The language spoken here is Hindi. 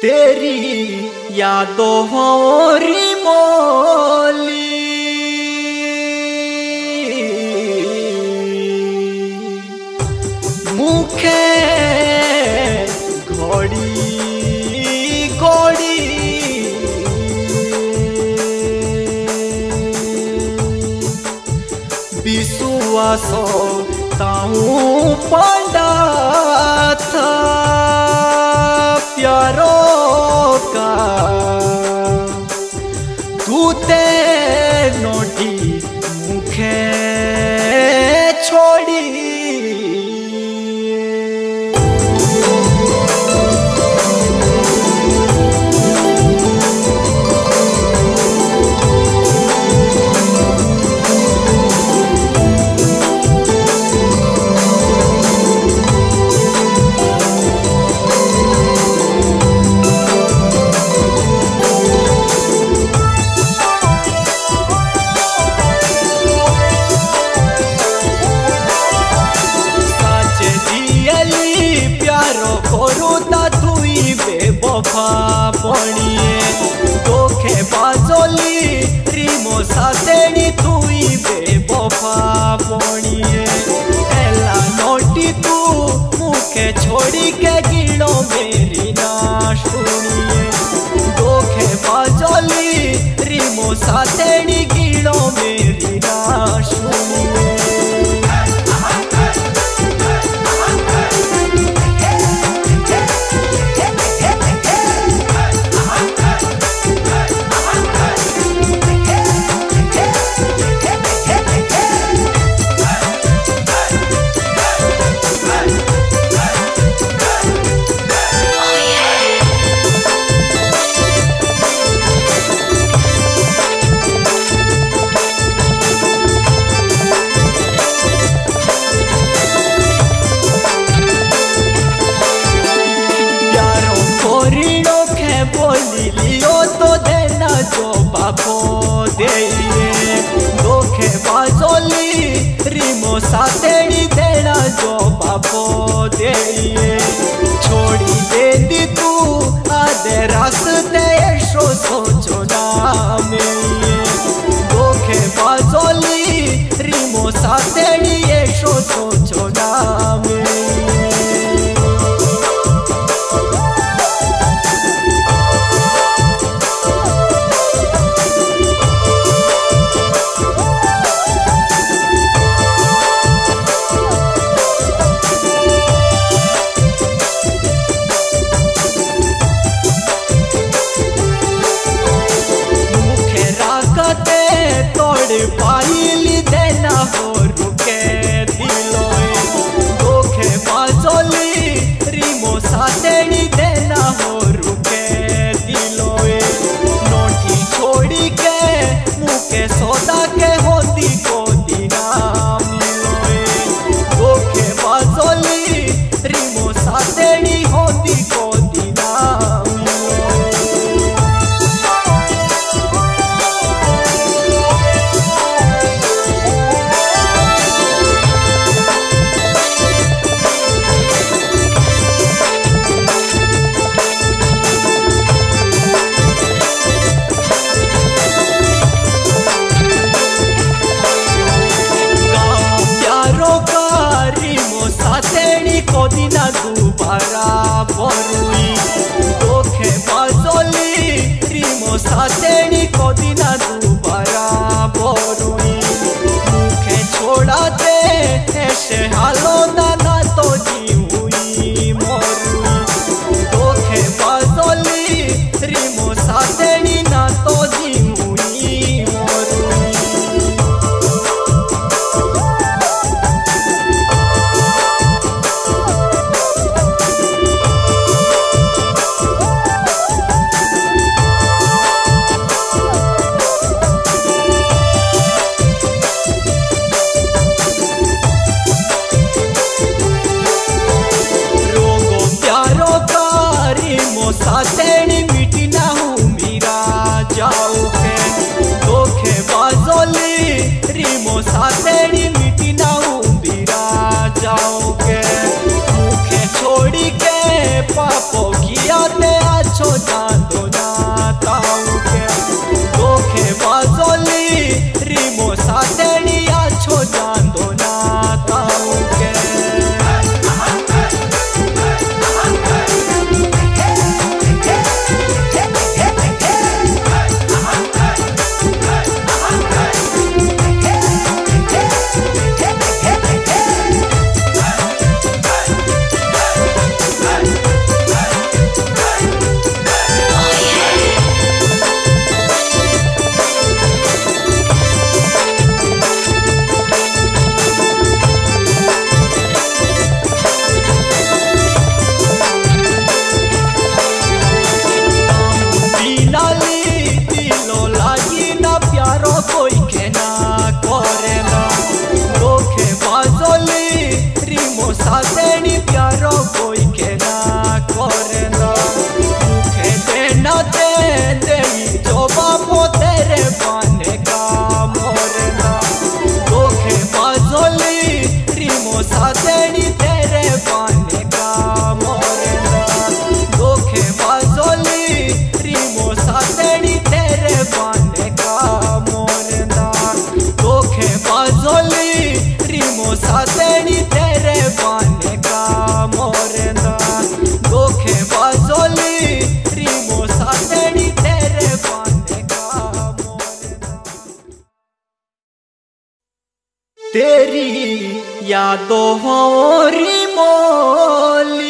तेरी यादों होरी मोली मुखे घोड़ी घोड़ी विश्वासो ताऊ पांडा था प्यारो का तू ते नोटी मुखे छोड़ी बेवफा बणिए दोखे बाजोली रिमो साथेड़ी तुई बेवफा बणिए एला नोटी तू मुखे छोड़ी के गिणो मेरी ना सुनिए दोखे बाजोली रिमो साथेड़ी गिणो मेरी ना सुनिए बोली लियो तो देना जो बापो देइए दोखे बाजोली रिमो साथेड़ी देना जो बापो देइए छोड़ी दे दी तू आधे रास्ते ऐसो सोचो ना में दोखे बाजोली रिमो साथेड़ी ऐसो सोचो ना में सातेड़ी तेरे बाने का मोरना दोखे बाजोली रीमो सातेड़ी तेरे बाने का मोरना। तेरी यादों हो रीमोली